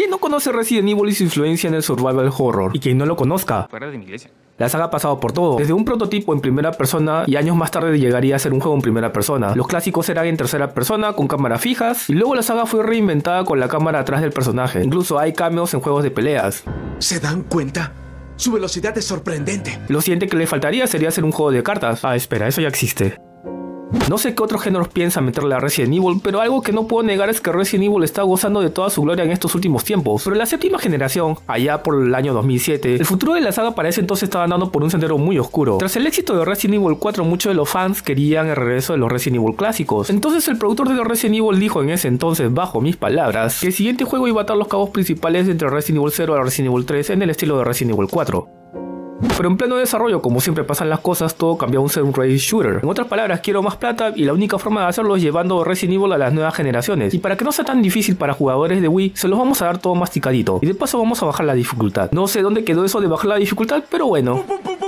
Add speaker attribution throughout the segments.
Speaker 1: ¿Quién no conoce Resident Evil y su influencia en el survival horror? Y quien no lo conozca,
Speaker 2: fuera de mi iglesia.
Speaker 1: la saga ha pasado por todo, desde un prototipo en primera persona y años más tarde llegaría a ser un juego en primera persona. Los clásicos eran en tercera persona con cámaras fijas y luego la saga fue reinventada con la cámara atrás del personaje. Incluso hay cameos en juegos de peleas.
Speaker 3: ¿Se dan cuenta? Su velocidad es sorprendente.
Speaker 1: Lo siguiente que le faltaría sería hacer un juego de cartas. Ah, espera, eso ya existe. No sé qué otros géneros piensan meterle a Resident Evil, pero algo que no puedo negar es que Resident Evil está gozando de toda su gloria en estos últimos tiempos. Pero en la séptima generación, allá por el año 2007, el futuro de la saga para ese entonces estaba andando por un sendero muy oscuro. Tras el éxito de Resident Evil 4, muchos de los fans querían el regreso de los Resident Evil clásicos. Entonces el productor de Resident Evil dijo en ese entonces, bajo mis palabras, que el siguiente juego iba a atar los cabos principales entre Resident Evil 0 a Resident Evil 3 en el estilo de Resident Evil 4. Pero en pleno desarrollo, como siempre pasan las cosas, todo cambió a ser un race shooter. En otras palabras, quiero más plata y la única forma de hacerlo es llevando Resident Evil a las nuevas generaciones. Y para que no sea tan difícil para jugadores de Wii, se los vamos a dar todo masticadito. Y de paso vamos a bajar la dificultad. No sé dónde quedó eso de bajar la dificultad, pero bueno.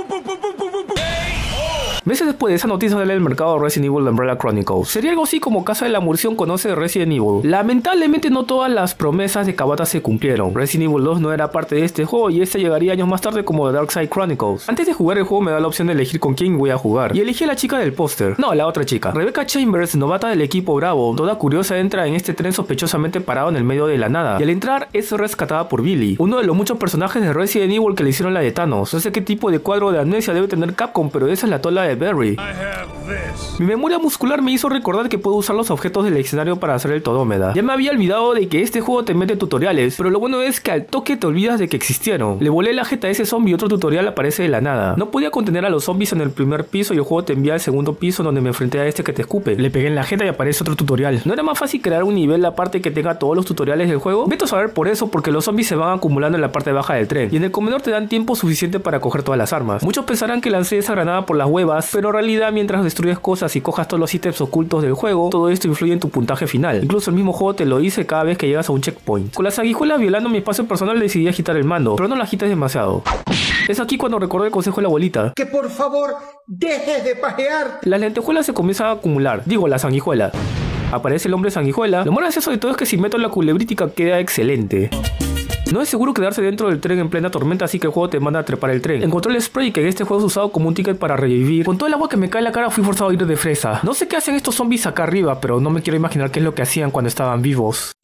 Speaker 1: Meses después de esa noticia sale al mercado Resident Evil Umbrella Chronicles. Sería algo así como Casa de la Murción conoce Resident Evil. Lamentablemente no todas las promesas de Kabata se cumplieron. Resident Evil 2 no era parte de este juego y este llegaría años más tarde como The Dark Side Chronicles. Antes de jugar el juego me da la opción de elegir con quién voy a jugar. Y elegí a la chica del póster. No, la otra chica. Rebecca Chambers, novata del equipo Bravo, toda curiosa entra en este tren sospechosamente parado en el medio de la nada. Y al entrar es rescatada por Billy, uno de los muchos personajes de Resident Evil que le hicieron la de Thanos. No sé qué tipo de cuadro de amnesia debe tener Capcom, pero esa es la tola de Barry. Mi memoria muscular me hizo recordar que puedo usar los objetos del escenario para hacer el todómeda. Ya me había olvidado de que este juego te mete tutoriales, pero lo bueno es que al toque te olvidas de que existieron. Le volé la jeta a ese zombie y otro tutorial aparece de la nada. No podía contener a los zombies en el primer piso y el juego te envía al segundo piso donde me enfrenté a este que te escupe. Le pegué en la jeta y aparece otro tutorial. ¿No era más fácil crear un nivel aparte que tenga todos los tutoriales del juego? Vete a saber por eso, porque los zombies se van acumulando en la parte baja del tren y en el comedor te dan tiempo suficiente para coger todas las armas. Muchos pensarán que lancé esa granada por las huevas, pero en realidad mientras destruyes cosas y cojas todos los ítems ocultos del juego, todo esto influye en tu puntaje final. Incluso el mismo juego te lo dice cada vez que llegas a un checkpoint. Con las sanguijuelas violando mi espacio personal decidí agitar el mando, pero no lo agites demasiado. Es aquí cuando recordé el consejo de la abuelita.
Speaker 4: Que por favor dejes de pajear.
Speaker 1: Las lentejuelas se comienzan a acumular, digo las sanguijuelas. Aparece el hombre sanguijuela. Lo más gracioso de todo es que si meto la culebrítica queda excelente. No es seguro quedarse dentro del tren en plena tormenta, así que el juego te manda a trepar el tren. Encontré el spray que en este juego es usado como un ticket para revivir. Con todo el agua que me cae en la cara fui forzado a ir de fresa. No sé qué hacen estos zombies acá arriba, pero no me quiero imaginar qué es lo que hacían cuando estaban vivos.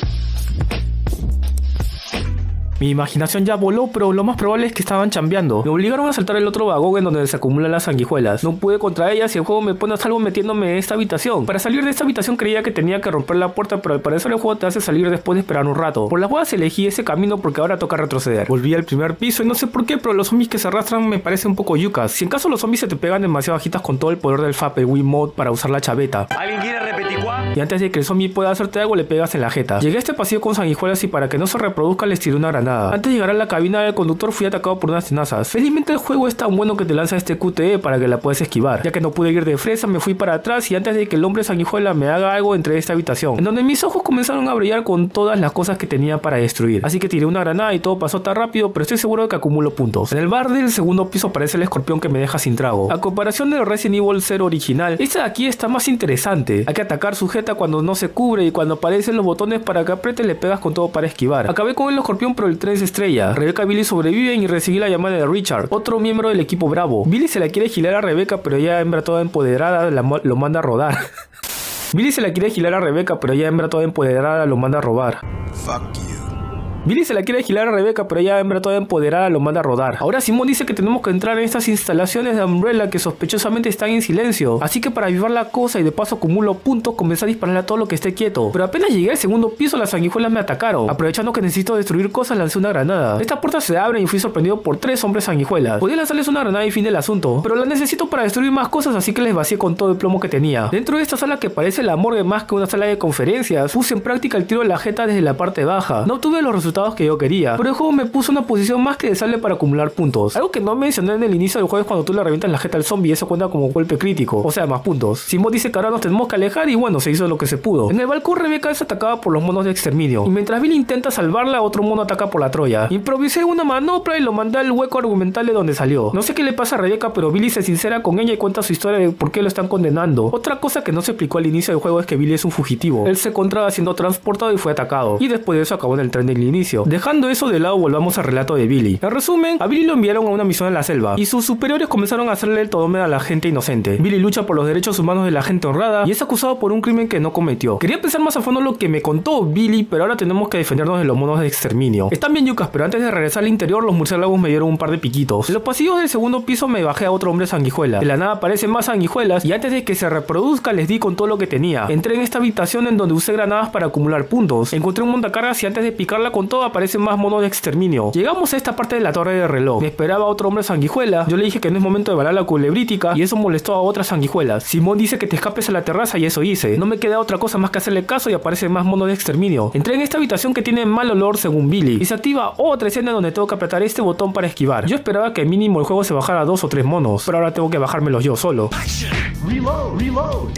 Speaker 1: Mi imaginación ya voló, pero lo más probable es que estaban chambeando. Me obligaron a saltar el otro vagón en donde se acumulan las sanguijuelas. No pude contra ellas y el juego me pone a salvo metiéndome en esta habitación. Para salir de esta habitación creía que tenía que romper la puerta, pero al parecer el juego te hace salir después de esperar un rato. Por las huevas elegí ese camino porque ahora toca retroceder. Volví al primer piso y no sé por qué, pero los zombies que se arrastran me parecen un poco yucas. Si en caso los zombies se te pegan demasiado bajitas con todo el poder del FAP, el Wii Mode para usar la chaveta.
Speaker 2: ¿Alguien quiere repetir cuál?
Speaker 1: Y antes de que el zombie pueda hacerte algo le pegas en la jeta. Llegué a este pasillo con sanguijuelas y para que no se reproduzca les tiré una granada. Antes de llegar a la cabina del conductor fui atacado por unas tenazas. Felizmente el juego es tan bueno que te lanza este QTE para que la puedas esquivar. Ya que no pude ir de fresa me fui para atrás y antes de que el hombre sanguijuela me haga algo entré a esta habitación, en donde mis ojos comenzaron a brillar con todas las cosas que tenía para destruir. Así que tiré una granada y todo pasó tan rápido, pero estoy seguro de que acumulo puntos. En el bar del segundo piso aparece el escorpión que me deja sin trago. A comparación del Resident Evil 0 original, esta de aquí está más interesante. Hay que atacar sujeta cuando no se cubre y cuando aparecen los botones para que apriete le pegas con todo para esquivar. Acabé con el escorpión pero el tren se estrella. Rebecca y Billy sobreviven y recibí la llamada de Richard, otro miembro del equipo Bravo. Billy se la quiere girar a Rebecca pero ella hembra toda empoderada lo manda a rodar. Billy se la quiere girar a Rebecca pero ella hembra toda empoderada lo manda a robar.
Speaker 3: Fuck you.
Speaker 1: Billy se la quiere girar a Rebecca, pero ella hembra toda empoderada lo manda a rodar. Ahora Simón dice que tenemos que entrar en estas instalaciones de Umbrella que sospechosamente están en silencio. Así que para avivar la cosa y de paso acumulo puntos, comencé a dispararle a todo lo que esté quieto. Pero apenas llegué al segundo piso, las sanguijuelas me atacaron. Aprovechando que necesito destruir cosas, lancé una granada. Estas puertas se abren y fui sorprendido por 3 hombres sanguijuelas. Podía lanzarles una granada y fin del asunto, pero la necesito para destruir más cosas, así que les vacié con todo el plomo que tenía. Dentro de esta sala que parece la morgue más que una sala de conferencias, puse en práctica el tiro de la jeta desde la parte baja. No obtuve los resultados que yo quería, pero el juego me puso una posición más que deseable para acumular puntos. Algo que no mencioné en el inicio del juego es cuando tú le revientas la jeta al zombie, eso cuenta como golpe crítico, o sea, más puntos. Simón dice que ahora nos tenemos que alejar y bueno, se hizo lo que se pudo. En el balcón Rebecca es atacada por los monos de exterminio, y mientras Billy intenta salvarla, otro mono ataca por la Troya. Improvisé una manopla y lo mandé al hueco argumental de donde salió. No sé qué le pasa a Rebecca, pero Billy se sincera con ella y cuenta su historia de por qué lo están condenando. Otra cosa que no se explicó al inicio del juego es que Billy es un fugitivo. Él se encontraba siendo transportado y fue atacado, y después de eso acabó en el tren del inicio. inicio. Dejando eso de lado, volvamos al relato de Billy. En resumen, a Billy lo enviaron a una misión en la selva y sus superiores comenzaron a hacerle el todómeda a la gente inocente. Billy lucha por los derechos humanos de la gente honrada y es acusado por un crimen que no cometió. Quería pensar más a fondo lo que me contó Billy, pero ahora tenemos que defendernos de los monos de exterminio. Están bien yucas, pero antes de regresar al interior los murciélagos me dieron un par de piquitos. En los pasillos del segundo piso me bajé a otro hombre sanguijuela. De la nada aparecen más sanguijuelas y antes de que se reproduzca les di con todo lo que tenía. Entré en esta habitación en donde usé granadas para acumular puntos. Encontré un montacargas y antes de picarla con todo aparecen más monos de exterminio. Llegamos a esta parte de la torre de reloj. Me esperaba otro hombre sanguijuela. Yo le dije que no es momento de balar la culebrítica y eso molestó a otras sanguijuelas. Simón dice que te escapes a la terraza y eso hice. No me queda otra cosa más que hacerle caso y aparecen más monos de exterminio. Entré en esta habitación que tiene mal olor según Billy y se activa otra escena donde tengo que apretar este botón para esquivar. Yo esperaba que mínimo el juego se bajara a 2 o 3 monos, pero ahora tengo que bajármelos yo solo.
Speaker 3: Reload.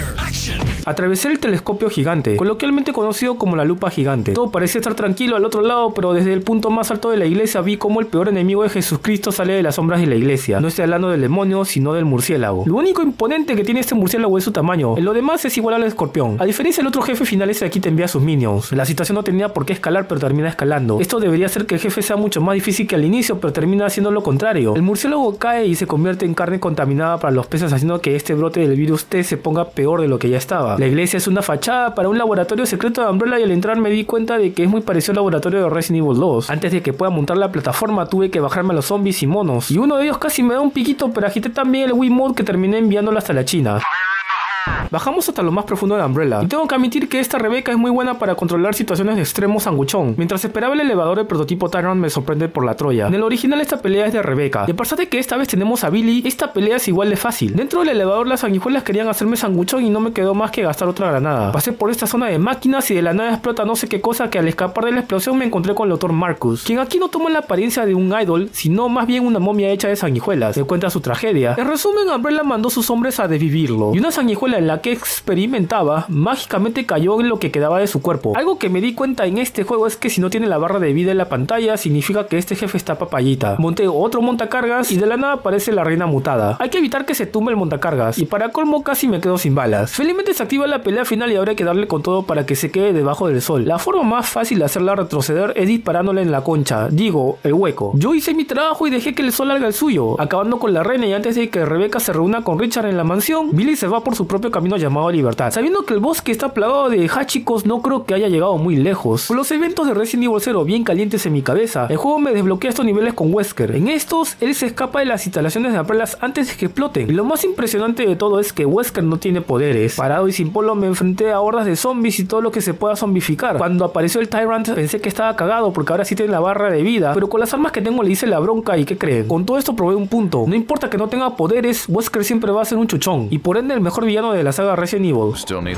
Speaker 1: Atravesé el telescopio gigante, coloquialmente conocido como la lupa gigante. Todo parecía estar tranquilo al otro lado, pero desde el punto más alto de la iglesia vi cómo el peor enemigo de Jesucristo sale de las sombras de la iglesia. No estoy hablando del demonio, sino del murciélago. Lo único imponente que tiene este murciélago es su tamaño. En lo demás es igual al escorpión. A diferencia del otro jefe final, este de aquí te envía a sus minions. La situación no tenía por qué escalar, pero termina escalando. Esto debería hacer que el jefe sea mucho más difícil que al inicio, pero termina haciendo lo contrario. El murciélago cae y se convierte en carne contaminada para los peces, haciendo que este brote del virus T se ponga peor de lo que ya estaba. La iglesia es una fachada para un laboratorio secreto de Umbrella y al entrar me di cuenta de que es muy parecido al laboratorio de Resident Evil 2. Antes de que pueda montar la plataforma tuve que bajarme a los zombies y monos, y uno de ellos casi me da un piquito, pero agité también el Wiimote que terminé enviándolo hasta la China. Bajamos hasta lo más profundo de Umbrella y tengo que admitir que esta Rebeca es muy buena para controlar situaciones de extremo sanguchón. Mientras esperaba el elevador, el prototipo Tyrant me sorprende por la Troya. En el original esta pelea es de Rebeca. De pasar de que esta vez tenemos a Billy, esta pelea es igual de fácil. Dentro del elevador las sanguijuelas querían hacerme sanguchón y no me quedó más que gastar otra granada. Pasé por esta zona de máquinas y de la nada explota no sé qué cosa que al escapar de la explosión me encontré con el Dr. Marcus, quien aquí no toma la apariencia de un idol, sino más bien una momia hecha de sanguijuelas. Me cuenta su tragedia. En resumen, Umbrella mandó sus hombres a desvivirlo y una sanguijuela en la que experimentaba mágicamente cayó en lo que quedaba de su cuerpo. Algo que me di cuenta en este juego es que si no tiene la barra de vida en la pantalla significa que este jefe está papayita. Monté otro montacargas y de la nada aparece la reina mutada. Hay que evitar que se tumbe el montacargas y para colmo casi me quedo sin balas. Felizmente se activa la pelea final y ahora hay que darle con todo para que se quede debajo del sol. La forma más fácil de hacerla retroceder es disparándole en la concha, digo, el hueco. Yo hice mi trabajo y dejé que el sol haga el suyo, acabando con la reina, y antes de que Rebeca se reúna con Richard en la mansión, Billy se va por su propio camino llamado libertad. Sabiendo que el bosque está plagado de hachicos, no creo que haya llegado muy lejos. Por los eventos de Resident Evil 0 bien calientes en mi cabeza, el juego me desbloquea estos niveles con Wesker. En estos, él se escapa de las instalaciones de Umbrella antes de que exploten. Y lo más impresionante de todo es que Wesker no tiene poderes. Parado y sin polo me enfrenté a hordas de zombies y todo lo que se pueda zombificar. Cuando apareció el Tyrant pensé que estaba cagado porque ahora sí tiene la barra de vida, pero con las armas que tengo le hice la bronca y ¿qué creen? Con todo esto probé un punto. No importa que no tenga poderes, Wesker siempre va a ser un chuchón y por ende el mejor villano de la saga Resident Evil.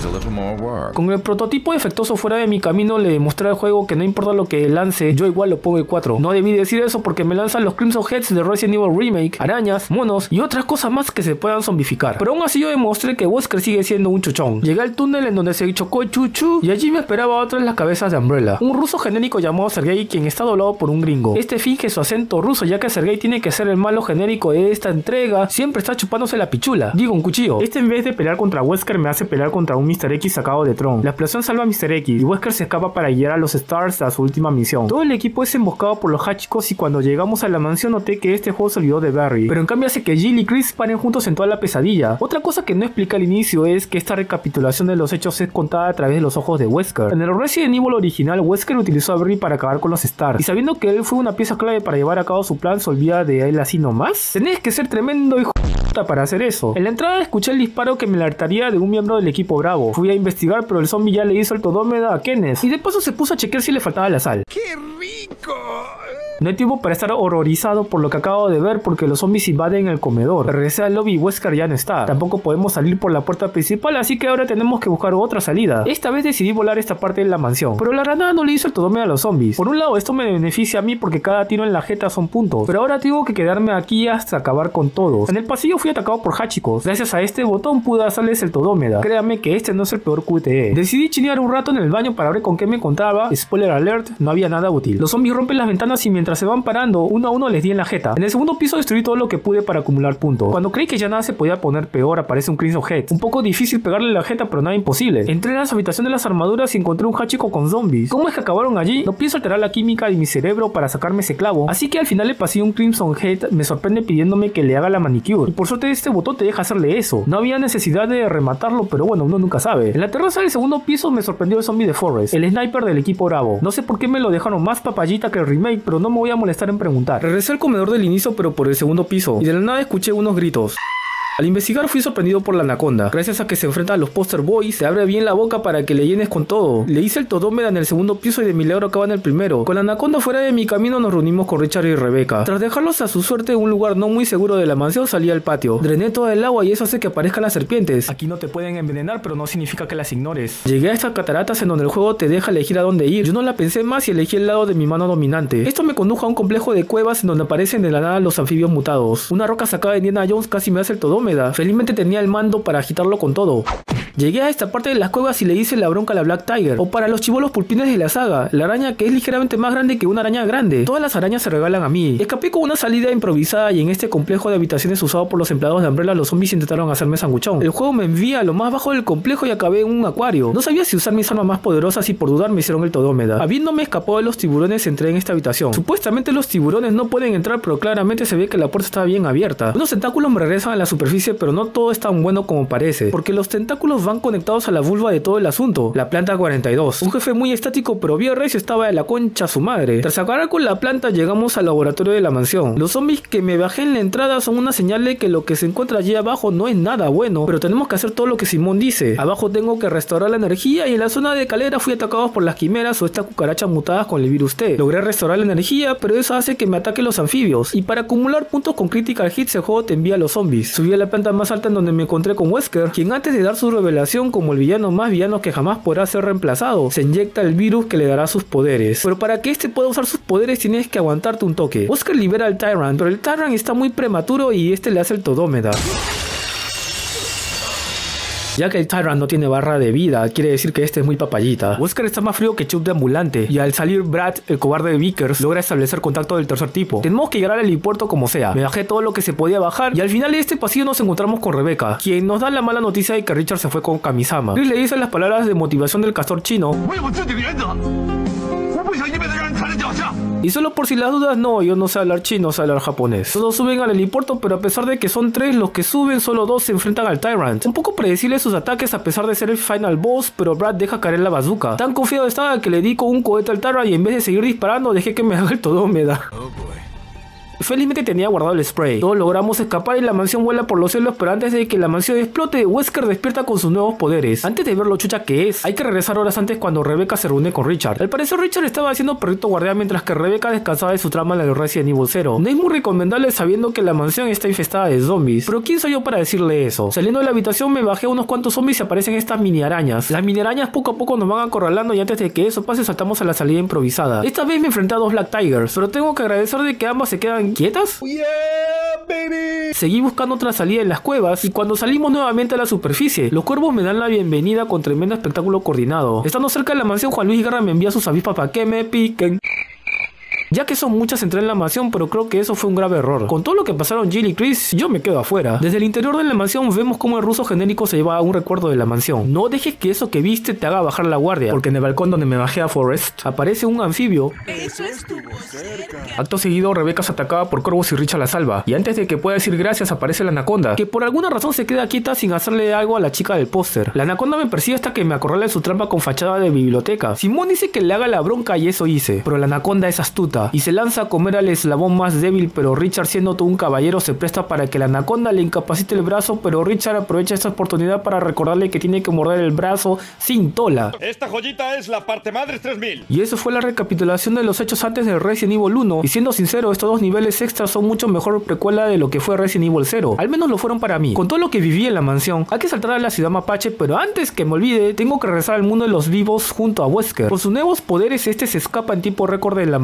Speaker 1: Con el prototipo defectuoso fuera de mi camino le demostré al juego que no importa lo que lance, yo igual lo pongo el 4. No debí decir eso porque me lanzan los Crimson Heads de Resident Evil Remake, arañas, monos y otras cosas más que se puedan zombificar. Pero aún así yo demostré que Wesker sigue siendo un chuchón. Llegué al túnel en donde se chocó el Chuchu y allí me esperaba otra de las cabezas de Umbrella, un ruso genérico llamado Sergei, quien está doblado por un gringo. Este finge su acento ruso ya que Sergei tiene que ser el malo genérico de esta entrega, siempre está chupándose la pichula, digo un cuchillo. Este en vez de pelear contra Wesker me hace pelear contra un Mr. X sacado de Tron. La explosión salva a Mr. X y Wesker se escapa para guiar a los Stars a su última misión. Todo el equipo es emboscado por los hachicos y cuando llegamos a la mansión noté que este juego se olvidó de Barry, pero en cambio hace que Jill y Chris paren juntos en toda la pesadilla. Otra cosa que no explica al inicio es que esta recapitulación de los hechos es contada a través de los ojos de Wesker. En el Resident Evil original, Wesker utilizó a Barry para acabar con los Stars y sabiendo que él fue una pieza clave para llevar a cabo su plan, se olvida de él así nomás. Tenés que ser tremendo hijo para hacer eso. En la entrada escuché el disparo que me alertaría de un miembro del equipo Bravo. Fui a investigar, pero el zombie ya le hizo el todómeda a Kenneth y de paso se puso a chequear si le faltaba la sal.
Speaker 3: ¡Qué rico!
Speaker 1: No hay tiempo para estar horrorizado por lo que acabo de ver porque los zombies invaden el comedor. Regresé al lobby y Wesker ya no está. Tampoco podemos salir por la puerta principal, así que ahora tenemos que buscar otra salida. Esta vez decidí volar esta parte de la mansión, pero la granada no le hizo el todómeda a los zombies. Por un lado esto me beneficia a mí porque cada tiro en la jeta son puntos, pero ahora tengo que quedarme aquí hasta acabar con todos. En el pasillo fui atacado por hachicos. Gracias a este botón pude hacerles el todómeda. Créanme que este no es el peor QTE. Decidí chinear un rato en el baño para ver con qué me encontraba. Spoiler alert, no había nada útil. Los zombies rompen las ventanas y mientras mientras se van parando, uno a uno les di en la jeta. En el segundo piso destruí todo lo que pude para acumular puntos. Cuando creí que ya nada se podía poner peor, aparece un Crimson Head. Un poco difícil pegarle la jeta, pero nada imposible. Entré en las habitaciones de las armaduras y encontré un Hachiko con zombies. ¿Cómo es que acabaron allí? No pienso alterar la química de mi cerebro para sacarme ese clavo, así que al final le pasé un Crimson Head. Me sorprende pidiéndome que le haga la manicure, y por suerte este botón te deja hacerle eso. No había necesidad de rematarlo, pero bueno, uno nunca sabe. En la terraza del segundo piso me sorprendió el zombie de Forrest, el sniper del equipo Bravo. No sé por qué me lo dejaron más papayita que el remake, pero no me voy a molestar en preguntar. Regresé al comedor del inicio, pero por el segundo piso, y de la nada escuché unos gritos. Al investigar fui sorprendido por la anaconda. Gracias a que se enfrenta a los Poster Boys, se abre bien la boca para que le llenes con todo. Le hice el todómeda en el segundo piso y de milagro acaba en el primero. Con la anaconda fuera de mi camino nos reunimos con Richard y Rebecca. Tras dejarlos a su suerte en un lugar no muy seguro de la mansión, salí al patio. Drené toda el agua y eso hace que aparezcan las serpientes. Aquí no te pueden envenenar, pero no significa que las ignores. Llegué a estas cataratas en donde el juego te deja elegir a dónde ir. Yo no la pensé más y elegí el lado de mi mano dominante. Esto me condujo a un complejo de cuevas en donde aparecen de la nada los anfibios mutados. Una roca sacada de Indiana Jones casi me hace el todómeda. Felizmente tenía el mando para agitarlo con todo. Llegué a esta parte de las cuevas y le hice la bronca a la Black Tiger, o para los chibolos pulpines de la saga, la araña que es ligeramente más grande que una araña grande. Todas las arañas se regalan a mí. Escapé con una salida improvisada y en este complejo de habitaciones usado por los empleados de Umbrella los zombies intentaron hacerme sanguchón. El juego me envía a lo más bajo del complejo y acabé en un acuario. No sabía si usar mis armas más poderosas y por dudar me hicieron el todómeda. Habiéndome escapado de los tiburones entré en esta habitación. Supuestamente los tiburones no pueden entrar, pero claramente se ve que la puerta está bien abierta. Unos tentáculos me regresan a la superficie, pero no todo es tan bueno como parece, porque los tentáculos van conectados a la vulva de todo el asunto, la planta 42. Un jefe muy estático pero bien recio estaba de la concha su madre. Tras acabar con la planta llegamos al laboratorio de la mansión. Los zombies que me bajé en la entrada son una señal de que lo que se encuentra allí abajo no es nada bueno, pero tenemos que hacer todo lo que Simón dice. Abajo tengo que restaurar la energía y en la zona de calera fui atacado por las quimeras o estas cucarachas mutadas con el virus T. Logré restaurar la energía, pero eso hace que me ataquen los anfibios, y para acumular puntos con critical hits el juego te envía a los zombies. Subí a la planta más alta en donde me encontré con Wesker, quien antes de dar su revelación como el villano más villano que jamás podrá ser reemplazado, se inyecta el virus que le dará sus poderes. Pero para que este pueda usar sus poderes tienes que aguantarte un toque. Wesker libera al Tyrant, pero el Tyrant está muy prematuro y este le hace el todómeda. Ya que el Tyrant no tiene barra de vida, quiere decir que este es muy papayita. Wesker está más frío que Chup de ambulante, y al salir Brad, el cobarde de Vickers, logra establecer contacto del tercer tipo. Tenemos que llegar al helipuerto como sea. Me bajé todo lo que se podía bajar, y al final de este pasillo nos encontramos con Rebecca, quien nos da la mala noticia de que Richard se fue con Kamisama. Chris le dice las palabras de motivación del castor chino. Y solo por si las dudas, no, yo no sé hablar chino, sé hablar japonés. Todos suben al helipuerto, pero a pesar de que son 3 los que suben, solo 2 se enfrentan al Tyrant. Un poco predecible sus ataques a pesar de ser el final boss, pero Brad deja caer la bazooka. Tan confiado estaba que le di con un cohete al Tyrant y en vez de seguir disparando dejé que me haga el todómeda. Felizmente tenía guardado el spray. Todos logramos escapar y la mansión vuela por los cielos, pero antes de que la mansión explote, Wesker despierta con sus nuevos poderes. Antes de ver lo chucha que es, hay que regresar horas antes cuando Rebecca se reúne con Richard. Al parecer Richard estaba haciendo perrito guardián mientras que Rebecca descansaba de su trama en el Resident Evil 0. No es muy recomendable sabiendo que la mansión está infestada de zombies, pero ¿quién soy yo para decirle eso? Saliendo de la habitación me bajé a unos cuantos zombies y aparecen estas mini arañas. Las mini arañas poco a poco nos van acorralando y antes de que eso pase saltamos a la salida improvisada. Esta vez me enfrenté a 2 Black Tigers, pero tengo que agradecer de que ambas se quedan quietas.
Speaker 4: Yeah, baby.
Speaker 1: Seguí buscando otra salida en las cuevas y cuando salimos nuevamente a la superficie, los cuervos me dan la bienvenida con tremendo espectáculo coordinado. Estando cerca de la mansión, Juan Luis Guerra me envía sus avispas para que me piquen. Ya que son muchas entré en la mansión, pero creo que eso fue un grave error. Con todo lo que pasaron Jill y Chris, yo me quedo afuera. Desde el interior de la mansión vemos cómo el ruso genérico se lleva un recuerdo de la mansión. No dejes que eso que viste te haga bajar la guardia, porque en el balcón donde me bajé a Forrest aparece un anfibio.
Speaker 2: Eso estuvo cerca.
Speaker 1: Acto seguido Rebecca es atacada por cuervos y Richard la salva. Y antes de que pueda decir gracias aparece la anaconda, que por alguna razón se queda quieta sin hacerle algo a la chica del póster. La anaconda me persigue hasta que me acorrala en su trampa con fachada de biblioteca. Simón dice que le haga la bronca y eso hice, pero la anaconda es astuta y se lanza a comer al eslabón más débil, pero Richard, siendo todo un caballero, se presta para que la anaconda le incapacite el brazo, pero Richard aprovecha esta oportunidad para recordarle que tiene que morder el brazo sin tola.
Speaker 5: Esta joyita es la parte madre 3000.
Speaker 1: Y eso fue la recapitulación de los hechos antes de Resident Evil 1, y siendo sincero, estos 2 niveles extras son mucho mejor precuela de lo que fue Resident Evil 0, al menos lo fueron para mí. Con todo lo que viví en la mansión, hay que saltar a la ciudad mapache, pero antes que me olvide, tengo que regresar al mundo de los vivos junto a Wesker. Por sus nuevos poderes, este se escapa en tiempo récord de la mansión.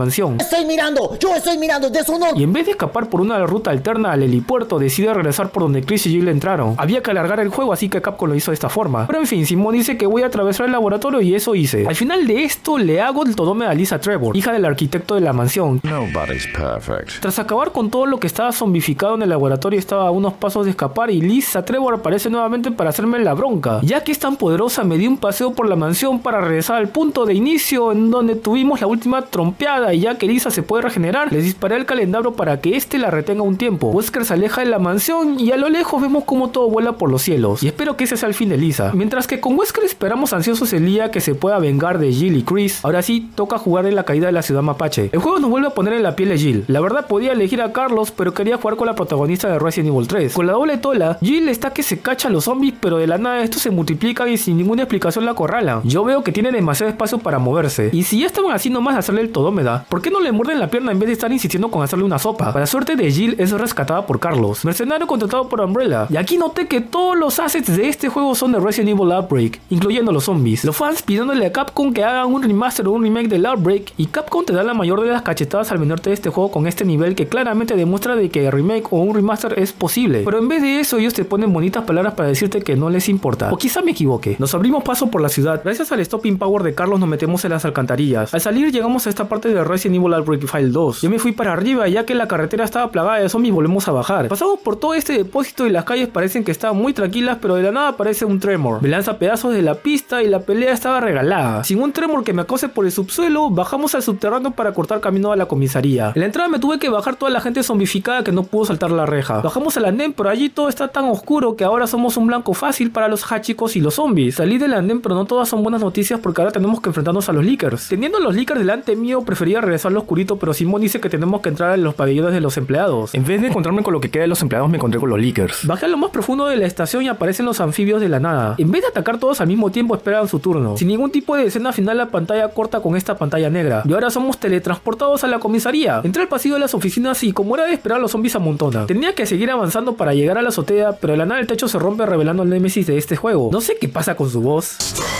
Speaker 6: estoy mirando, deshonor.
Speaker 1: Y en vez de escapar por una ruta alterna al helipuerto, decide regresar por donde Chris y Jill entraron. Había que alargar el juego, así que Capcom lo hizo de esta forma. Pero en fin, Simón dice que voy a atravesar el laboratorio y eso hice. Al final de esto, le hago el todome a Lisa Trevor, hija del arquitecto de la mansión.
Speaker 2: Nobody's perfect.
Speaker 1: Tras acabar con todo lo que estaba zombificado en el laboratorio, estaba a unos pasos de escapar y Lisa Trevor aparece nuevamente para hacerme la bronca. Ya que es tan poderosa, me di un paseo por la mansión para regresar al punto de inicio en donde tuvimos la última trompeada, y ya que Lisa se puede regenerar, les disparé al calendario para que este la retenga un tiempo. Wesker se aleja de la mansión y a lo lejos vemos como todo vuela por los cielos, y espero que ese sea el fin de Lisa. Mientras que con Wesker esperamos ansiosos el día que se pueda vengar de Jill y Chris. Ahora sí, toca jugar en la caída de la ciudad mapache. El juego nos vuelve a poner en la piel de Jill. La verdad podía elegir a Carlos, pero quería jugar con la protagonista de Resident Evil 3. Con la doble tola, Jill está que se cacha a los zombies, pero de la nada estos se multiplican y sin ninguna explicación la acorralan. Yo veo que tiene demasiado espacio para moverse, y si ya estaban así nomás de hacerle el todómeda, ¿por qué no le muerden la pierna en vez de estar insistiendo con hacerle una sopa? Para suerte de Jill, es rescatada por Carlos, mercenario contratado por Umbrella. Y aquí noté que todos los assets de este juego son de Resident Evil Outbreak, incluyendo los zombies. Los fans pidiéndole a Capcom que hagan un remaster o un remake del Outbreak, y Capcom te da la mayor de las cachetadas al venderte este juego con este nivel que claramente demuestra de que el remake o un remaster es posible. Pero en vez de eso, ellos te ponen bonitas palabras para decirte que no les importa. O quizá me equivoque. Nos abrimos paso por la ciudad. Gracias al stopping power de Carlos nos metemos en las alcantarillas. Al salir llegamos a esta parte de Resident Evil Outbreak File 2. Yo me fui para arriba, ya que la carretera estaba plagada de zombies, volvemos a bajar. Pasamos por todo este depósito y las calles parecen que estaban muy tranquilas, pero de la nada aparece un Tremor. Me lanza pedazos de la pista y la pelea estaba regalada. Sin un Tremor que me acose por el subsuelo, bajamos al subterráneo para cortar camino a la comisaría. En la entrada me tuve que bajar toda la gente zombificada que no pudo saltar la reja. Bajamos al andén, pero allí todo está tan oscuro que ahora somos un blanco fácil para los hachicos y los zombies. Salí del andén, pero no todas son buenas noticias porque ahora tenemos que enfrentarnos a los Lickers. Teniendo los Lickers delante mío, prefería regresar al oscurito, pero Simón dice que tenemos que entrar en los pabellones de los empleados. En vez de encontrarme con lo que queda de los empleados, me encontré con los Lickers. Bajé a lo más profundo de la estación y aparecen los anfibios de la nada. En vez de atacar todos al mismo tiempo, esperan su turno. Sin ningún tipo de escena final, la pantalla corta con esta pantalla negra. Y ahora somos teletransportados a la comisaría. Entré al pasillo de las oficinas y, como era de esperar, los zombies amontonan. Tenía que seguir avanzando para llegar a la azotea, pero de la nada el techo se rompe revelando el némesis de este juego. No sé qué pasa con su voz.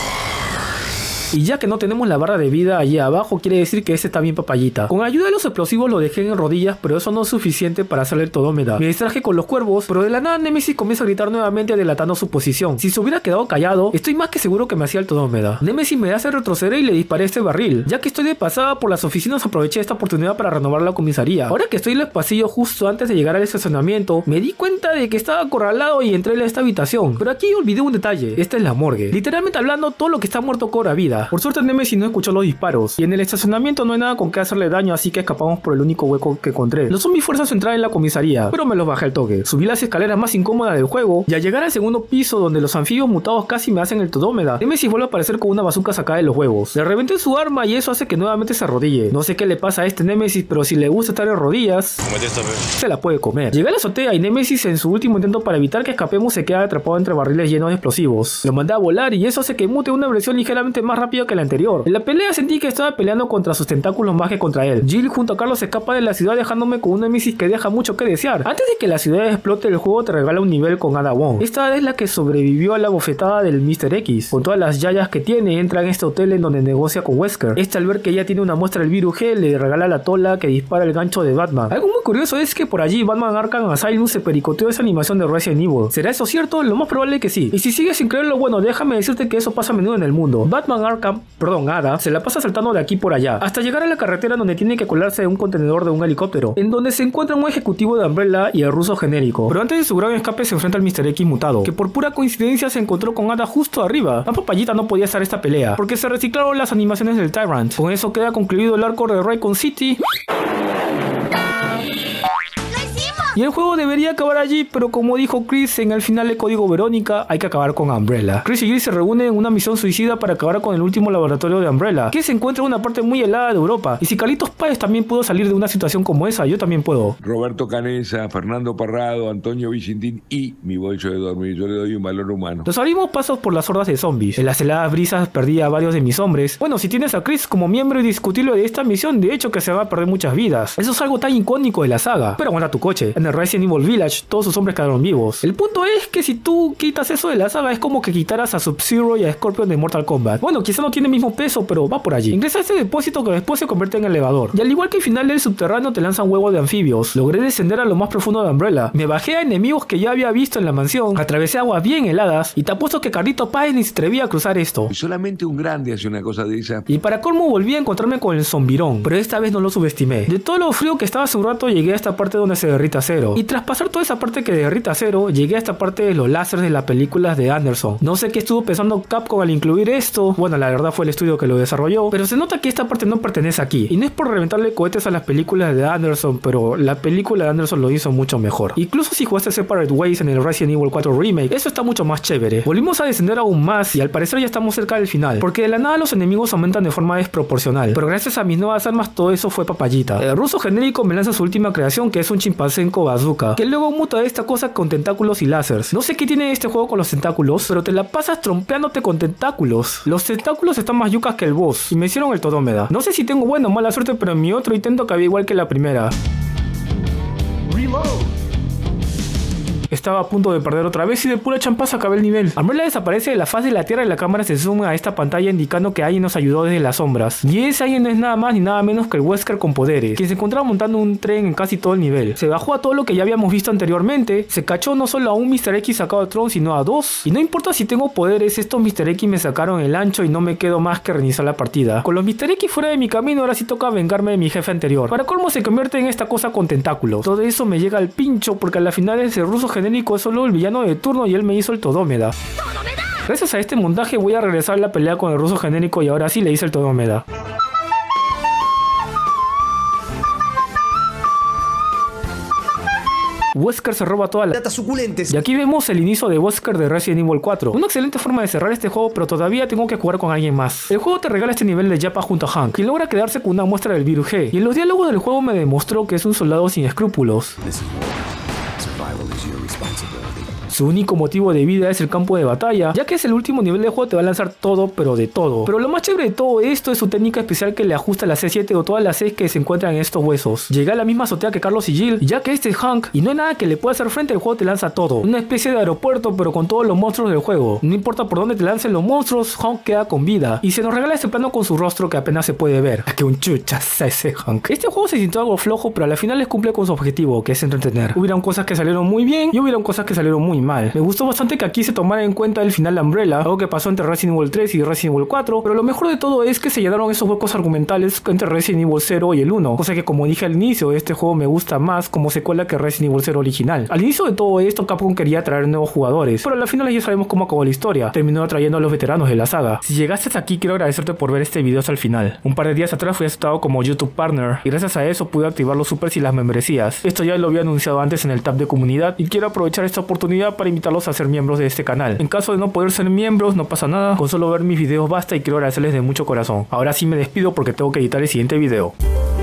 Speaker 1: Y ya que no tenemos la barra de vida allí abajo, quiere decir que este está bien papayita. Con ayuda de los explosivos lo dejé en rodillas, pero eso no es suficiente para hacerle el todómeda. Me distraje con los cuervos, pero de la nada Nemesis comienza a gritar nuevamente, delatando su posición. Si se hubiera quedado callado, estoy más que seguro que me hacía el todómeda. Nemesis me hace retroceder y le disparé este barril. Ya que estoy de pasada por las oficinas, aproveché esta oportunidad para renovar la comisaría. Ahora que estoy en el pasillo justo antes de llegar al estacionamiento, me di cuenta de que estaba acorralado y entré en esta habitación. Pero aquí olvidé un detalle. Esta es la morgue. Literalmente hablando, todo lo que está muerto cobra vida. Por suerte Nemesis no escuchó los disparos, y en el estacionamiento no hay nada con que hacerle daño, así que escapamos por el único hueco que encontré. Los zombies fuerzan su entrada en la comisaría, pero me los bajé al toque. Subí las escaleras más incómodas del juego, y al llegar al segundo piso, donde los anfibios mutados casi me hacen el todómeda, Nemesis vuelve a aparecer con una bazooka sacada de los huevos. Le reventé su arma y eso hace que nuevamente se arrodille. No sé qué le pasa a este Nemesis, pero si le gusta estar en rodillas, se la puede comer. Llegué a la azotea y Nemesis, en su último intento para evitar que escapemos, se queda atrapado entre barriles llenos de explosivos. Lo mandé a volar y eso hace que mute una versión ligeramente más rápida que la anterior. En la pelea sentí que estaba peleando contra sus tentáculos más que contra él. Jill junto a Carlos se escapa de la ciudad dejándome con un Nemesis que deja mucho que desear. Antes de que la ciudad explote, el juego te regala un nivel con Ada Wong. Esta es la que sobrevivió a la bofetada del Mr. X. Con todas las yayas que tiene, entra en este hotel en donde negocia con Wesker. Al ver que ella tiene una muestra del virus G, le regala la tola que dispara el gancho de Batman. Algo muy curioso es que por allí Batman Arkham Asylum se pericoteó esa animación de Resident Evil. ¿Será eso cierto? Lo más probable es que sí. Y si sigues sin creerlo, bueno, déjame decirte que eso pasa a menudo en el mundo. Ada, se la pasa saltando de aquí por allá, hasta llegar a la carretera donde tiene que colarse en un contenedor de un helicóptero, en donde se encuentra un ejecutivo de Umbrella y el ruso genérico. Pero antes de su gran escape se enfrenta al Mr. X mutado, que por pura coincidencia se encontró con Ada justo arriba. La papayita no podía estar esta pelea, porque se reciclaron las animaciones del Tyrant. Con eso queda concluido el arco de Raycon City. Y el juego debería acabar allí, pero como dijo Chris en el final de Código Verónica, hay que acabar con Umbrella. Chris y Jill se reúnen en una misión suicida para acabar con el último laboratorio de Umbrella, que se encuentra en una parte muy helada de Europa. Y si Carlitos Páez también pudo salir de una situación como esa, yo también puedo.
Speaker 7: Roberto Canesa, Fernando Parrado, Antonio Vicentín y mi bolso de dormir. Yo le doy un valor humano.
Speaker 1: Nos abrimos pasos por las hordas de zombies. En las heladas brisas perdí a varios de mis hombres. Bueno, si tienes a Chris como miembro indiscutible de esta misión, de hecho que se va a perder muchas vidas. Eso es algo tan icónico de la saga. Pero aguanta tu coche. En el Resident Evil Village todos sus hombres quedaron vivos. El punto es que si tú quitas eso de la saga es como que quitaras a Sub-Zero y a Scorpion de Mortal Kombat. Bueno, quizá no tiene el mismo peso, pero va por allí. Ingresa a este depósito que después se convierte en elevador. Y al igual que al final del subterráneo te lanzan huevos de anfibios. Logré descender a lo más profundo de Umbrella. Me bajé a enemigos que ya había visto en la mansión. Atravesé aguas bien heladas. Y te apuesto que Carlito Páez ni se atrevía a cruzar esto.
Speaker 7: Y solamente un grande hace una cosa de esa.
Speaker 1: Y para colmo volví a encontrarme con el zombirón, pero esta vez no lo subestimé. De todo lo frío que estaba hace un rato llegué a esta parte donde se derrita acero. Y tras pasar toda esa parte que derrita acero, llegué a esta parte de los láseres de las películas de Anderson. No sé qué estuvo pensando Capcom al incluir esto. Bueno, la verdad fue el estudio que lo desarrolló, pero se nota que esta parte no pertenece aquí. Y no es por reventarle cohetes a las películas de Anderson, pero la película de Anderson lo hizo mucho mejor. Incluso si jugaste Separate Ways en el Resident Evil 4 Remake, eso está mucho más chévere. Volvimos a descender aún más y al parecer ya estamos cerca del final, porque de la nada los enemigos aumentan de forma desproporcional, pero gracias a mis nuevas armas todo eso fue papayita. El ruso genérico me lanza su última creación, que es un Chimpanzenko bazooka, que luego muta de esta cosa con tentáculos y láseres. No sé qué tiene este juego con los tentáculos, pero te la pasas trompeándote con tentáculos. Los tentáculos están más yucas que el boss y me hicieron el todómeda. No sé si tengo buena o mala suerte, pero en mi otro intento acabé igual que la primera. Estaba a punto de perder otra vez y de pura champaza acabé el nivel. Umbrella desaparece de la faz de la tierra y la cámara se suma a esta pantalla indicando que alguien nos ayudó desde las sombras. Y ese alguien no es nada más ni nada menos que el Wesker con poderes, quien se encontraba montando un tren en casi todo el nivel. Se bajó a todo lo que ya habíamos visto anteriormente, se cachó no solo a un Mr. X sacado de Tron, sino a dos. Y no importa si tengo poderes, estos Mr. X me sacaron el ancho y no me quedo más que reiniciar la partida. Con los Mr. X fuera de mi camino, ahora sí toca vengarme de mi jefe anterior. Para colmo se convierte en esta cosa con tentáculos. Todo eso me llega al pincho porque a la final ese ruso genérico es solo el villano de turno y él me hizo el todómeda. Gracias a este montaje voy a regresar a la pelea con el ruso genérico y ahora sí le hice el todómeda. Wesker se roba toda la
Speaker 3: Datas suculentes.
Speaker 1: Y aquí vemos el inicio de Wesker de Resident Evil 4. Una excelente forma de cerrar este juego, pero todavía tengo que jugar con alguien más. El juego te regala este nivel de Yappa junto a Hank, quien logra quedarse con una muestra del virus G. Y en los diálogos del juego me demostró que es un soldado sin escrúpulos. Su único motivo de vida es el campo de batalla, ya que es el último nivel del juego, te va a lanzar todo, pero de todo. Pero lo más chévere de todo esto es su técnica especial que le ajusta a la C7 o todas las Cs que se encuentran en estos huesos. Llega a la misma azotea que Carlos y Jill, ya que este es Hank y no hay nada que le pueda hacer frente, el juego te lanza todo. Una especie de aeropuerto, pero con todos los monstruos del juego. No importa por dónde te lancen los monstruos, Hank queda con vida. Y se nos regala este plano con su rostro que apenas se puede ver. ¡Ah, qué un chuchaza ese Hank! Este juego se sintió algo flojo, pero a la final les cumple con su objetivo, que es entretener. Hubieron cosas que salieron muy bien y hubieron cosas que salieron muy mal. Me gustó bastante que aquí se tomara en cuenta el final de Umbrella, algo que pasó entre Resident Evil 3 y Resident Evil 4, pero lo mejor de todo es que se llenaron esos huecos argumentales entre Resident Evil 0 y el 1, cosa que, como dije al inicio, este juego me gusta más como secuela que Resident Evil 0 original. Al inicio de todo esto, Capcom quería traer nuevos jugadores, pero al final ya sabemos cómo acabó la historia, terminó atrayendo a los veteranos de la saga. Si llegaste hasta aquí, quiero agradecerte por ver este video hasta el final. Un par de días atrás fui aceptado como YouTube Partner y gracias a eso pude activar los supers y las membresías. Esto ya lo había anunciado antes en el tab de comunidad y quiero aprovechar esta oportunidad para invitarlos a ser miembros de este canal. En caso de no poder ser miembros, no pasa nada, con solo ver mis videos basta y quiero agradecerles de mucho corazón. Ahora sí me despido porque tengo que editar el siguiente video.